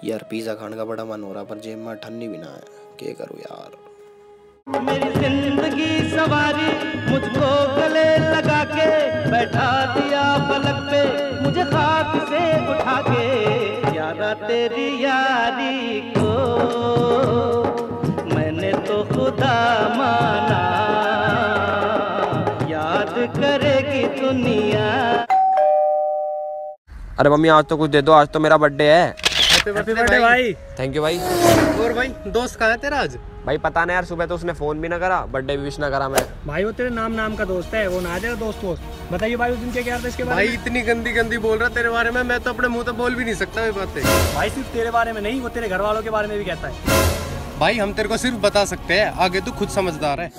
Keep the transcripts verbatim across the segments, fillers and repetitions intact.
यार पिज़्ज़ा खाने का बड़ा मन हो रहा पर जेब में ठन्नी भी ना है, क्या करूँ यार। मेरी जिंदगी सवारी मुझको गले लगा के बैठा दिया पलक पे, मुझे खाक से उठा के, यारा तेरी यारी को मैंने तो खुदा माना, याद करेगी दुनिया। अरे मम्मी आज तो कुछ दे दो, आज तो मेरा बर्थडे है। हैप्पी बर्थडे भाई। थैंक यू भाई। और भाई दोस्त कहाँ है तेरा आज? भाई पता नहीं यार, सुबह तो उसने फोन भी ना करा, बर्थडे भी विश ना करा। मैं भाई वो तेरे नाम नाम का दोस्त है, वो ना तेरा दोस्त वोस्त। बताइए भाई उस दिन क्या क्या था इसके बारे भाई में? इतनी गंदी गंदी बोल रहा तेरे बारे में, मैं तो अपने मुंह तो बोल भी नहीं सकता ये बातें। भाई सिर्फ तेरे बारे में नहीं, वो तेरे घर वालों के बारे में भी कहता है। भाई हम तेरे को सिर्फ बता सकते हैं, आगे तू खुद समझदार है।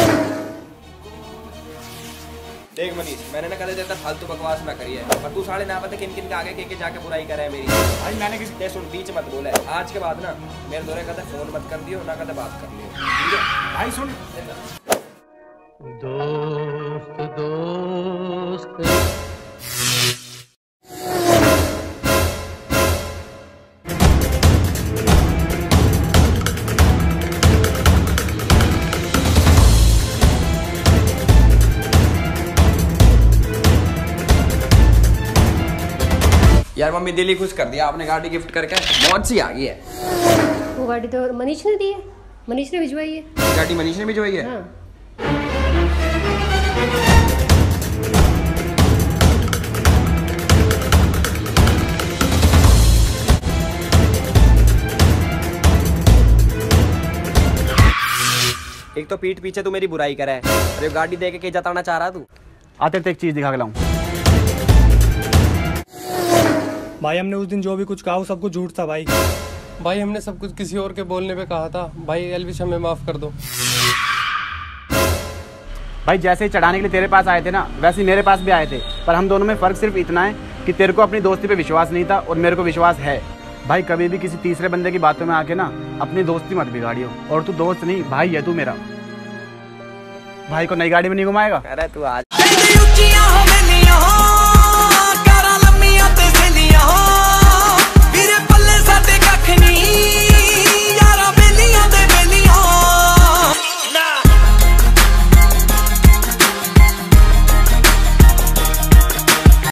देख मनीष, मैंने ना कहा देता फालतू बकवास ना करिए, पर तू साढ़े ना पता किन किन के आगे के, के जाके बुराई करे है मेरी। भाई मैंने किसी देश सुन बीच मत बोला है, आज के बाद ना मेरे दौरे कहते फोन मत कर दियो, ना कहते बात कर लियो, ठीक है? भाई सुन, दोस्त दोस्त यार मम्मी दिल ही खुश कर दिया आपने, गाड़ी गिफ्ट करके मौज सी आ गई है। वो गाड़ी तो मनीष ने दी है, मनीष ने भिजवाई है। गाड़ी मनीष ने भिजवाई है? हाँ। एक तो पीठ पीछे तू मेरी बुराई करे, अरे गाड़ी दे के क्या जताना चाह रहा तू? आते तो एक चीज दिखा के लाऊं। भाई हमने उस दिन जो भी कुछ कहा वो सब कुछ झूठ था भाई। भाई हमने सब कुछ किसी और के बोलने पे कहा था। भाई एल्विश हमें माफ कर दो। भाई जैसे ही चढ़ाने के लिए तेरे पास आए थे ना, वैसे ही मेरे पास भी आए थे, पर हम दोनों में फर्क सिर्फ इतना है कि तेरे को अपनी दोस्ती पे विश्वास नहीं था और मेरे को विश्वास है। भाई कभी भी किसी तीसरे बंदे की बातों में आके ना अपनी दोस्ती मत बिगाड़ियो। और तू दोस्त नहीं भाई है तू मेरा। भाई को नई गाड़ी में नहीं घुमाएगा? अरे तू आ